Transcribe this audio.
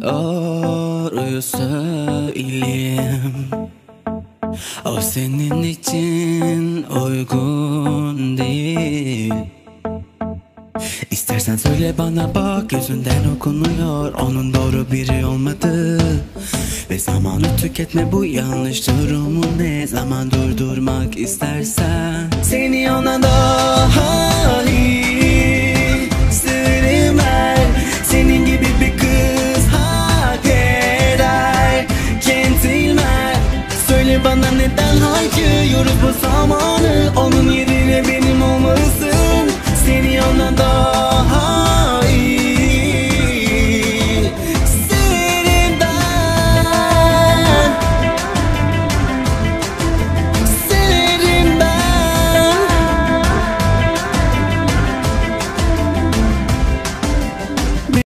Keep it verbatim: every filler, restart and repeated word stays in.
Doğruyu söyleyeyim, o senin için uygun değil. İstersen söyle bana, bak yüzünden okunuyor onun doğru biri olmadı. Ve zamanı tüketme, bu yanlış durumu ne zaman durdurmak istersen. Seni ona daha iyi sürümer, senin gibi bir kız hak eder. Centilmen, söyle bana neden harcıyoruz bu son